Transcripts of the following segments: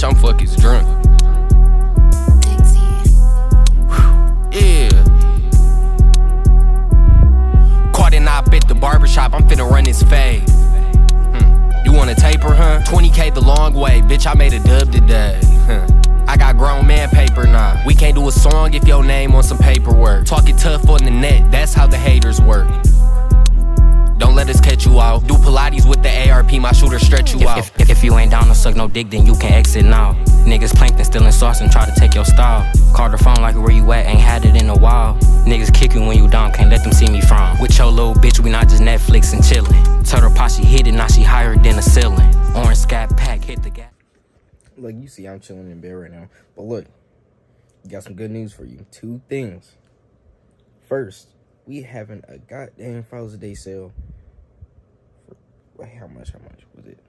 bitch, I'm fucking drunk. Yeah. Caught an op at the barbershop, I'm finna run this fade. You wanna taper, huh? 20K the long way, bitch, I made a dub today. I got grown man paper now. We can't do a song if your name on some paperwork. Talking tough on the net, that's how the haters work. Don't let us catch you out. Do Pilates with the ARP, my shooter stretch you out. If you ain't down to suck no dick, then you can exit now. Niggas plankton stealing sauce and try to take your style. Call the phone like where you at, ain't had it in a while. Niggas kick you when you down, can't let them see me from. With your little bitch, we not just Netflix and chillin'. Tell her posse hit it, now she higher than a ceiling. Orange scat pack, hit the gas. Look, you see I'm chilling in bed right now. But look, got some good news for you. 2 things. First, we having a goddamn Father's Day sale. For, wait, how much was it?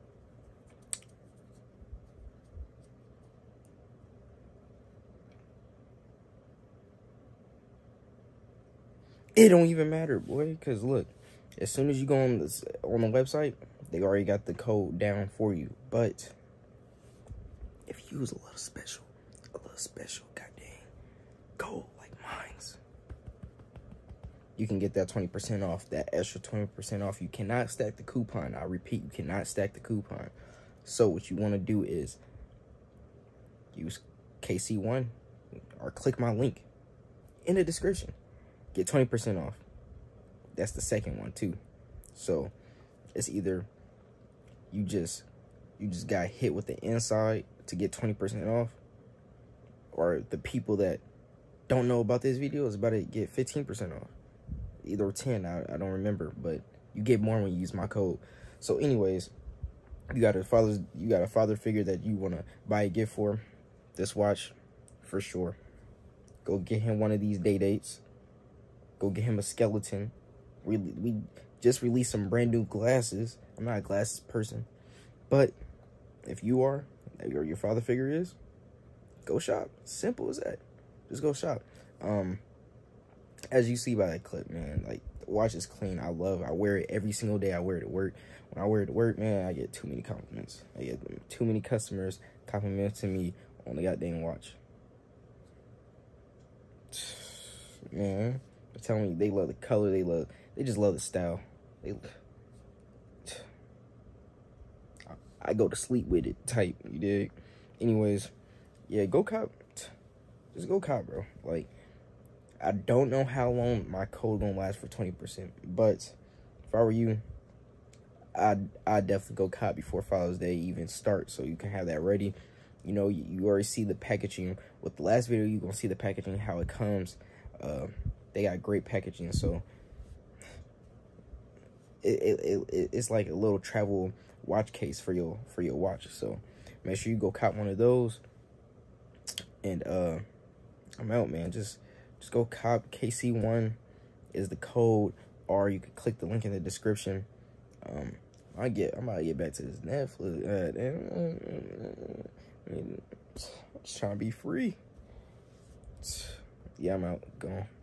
It don't even matter, boy, because look, as soon as you go on the website, they already got the code down for you. But if you use a little special goddamn code like mine's, you can get that 20% off, that extra 20% off. You cannot stack the coupon. I repeat, you cannot stack the coupon. So what you want to do is use KC1 or click my link in the description. Get 20% off. That's the second one too. So it's either you just got hit with the inside to get 20% off, or the people that don't know about this video is about to get 15% off. Either 10, I don't remember, but you get more when you use my code. So anyways, you got a father figure that you want to buy a gift for. This watch for sure. Go get him one of these day dates. Go get him a skeleton. We just released some brand new glasses. I'm not a glasses person, but if you are, or your father figure is, go shop. Simple as that. Just go shop. As you see by that clip, man, like, the watch is clean. I love it. I wear it every single day. I wear it to work. When I wear it to work, man, I get too many compliments. I get too many customers complimenting me on the goddamn watch. Man, they're telling me they love the color. They just love the style. I go to sleep with it type, you dig? Anyways, yeah, go cop. Just go cop, bro. Like, I don't know how long my code gonna last for 20%, but if I were you, I'd definitely go cop before Father's Day even starts, so you can have that ready. You know, you already see the packaging. With the last video, you're gonna see the packaging, how it comes. They got great packaging, so it's like a little travel watch case for your watch. So make sure you go cop one of those. And I'm out, man. Just go cop. KC1 is the code, or you can click the link in the description. I'm about to get back to this Netflix. I'm just trying to be free. Yeah, I'm out. Gone.